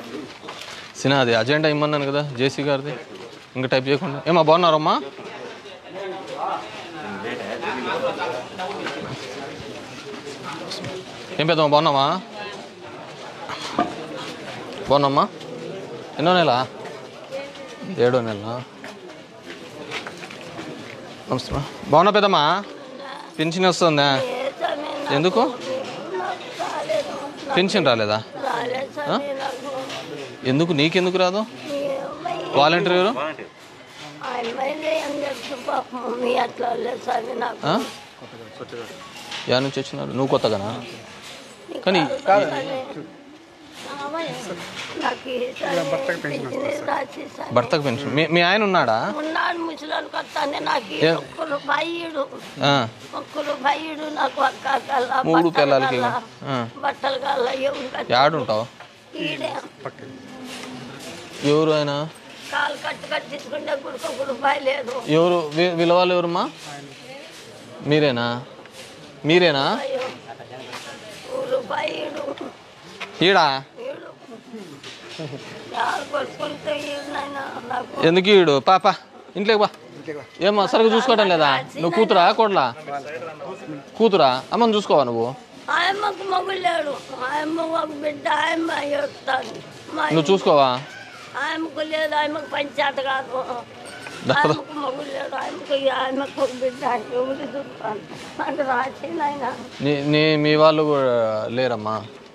సినా అది అజెండా ఇమ్మన్నాను కదా జేసీ గారిది ఇంకా టైప్ చేయకుండా ఏమా బాగున్నారమ్మా ఏం పెద్దమ్మా బాగున్నావా బాగున్నామ్మా ఎన్నో నెల 7వ నెల నమస్తే బాగున్నా పెద్దమ్మా పెన్షన్ వస్తుందా ఎందుకు పెన్షన్ రాలేదా ఎందుకు నీకెందుకు రాదు వాలంటీర్ ఎవరు యా నుంచి వచ్చినారు నువ్వు కొత్తగానా కానీ భర్తకు పెన్షన్ మీ ఆయన ఉన్నాడా మూడు పిల్లలకి యాడుంటావు ఎవరు ఆయన ఎవరు వీళ్ళ వాళ్ళు ఎవరమ్మా మీరేనా ఈడా ఎందుకు ఈడు పాప ఇంట్లోకి బా ఏమో సరిగ్గా చూసుకోవటం లేదా నువ్వు కూతురా కోడలా కూతురా అమ్మని చూసుకోవా నువ్వు నువ్వు చూసుకోవా మీ వాళ్ళు కూడా లేరమ్మా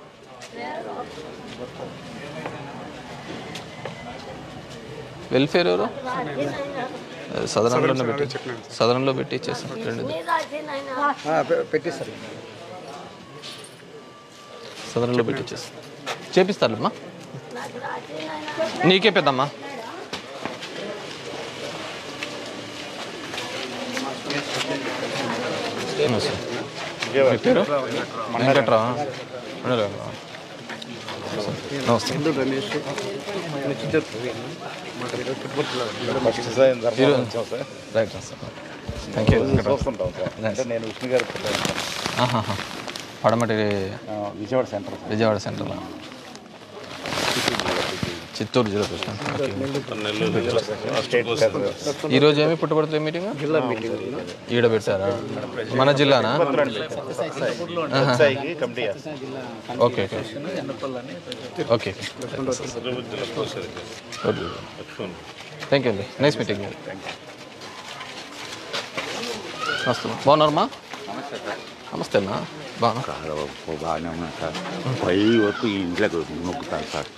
వెల్ఫేర్ ఎవరు సదరంలో పెట్టి ఇచ్చేస్తాను సదరంలో పెట్టి ఇచ్చేస్తాను చేపిస్తారమ్మా నీకే పెద్దమ్మా పేరు వెంకట్రావు నమస్తే రైట్ సార్ థ్యాంక్ యూ నేను విష్ణు గారు పడమటి విజయవాడ సెంటర్లో చిత్తూరు జిల్లా ఈరోజు ఏమి పుట్టపడుతుంది మీటింగ్ ఈడ పెట్టారా మన జిల్లానా ఓకే ఓకే థ్యాంక్ యూ అండి నైస్ మీటింగ్ నమస్తే బాగున్నారమ్మా నమస్తే అమ్మా బాగానే ఉన్నా సార్ పై వరకు ఇంట్లోకి నొక్కుతాను సార్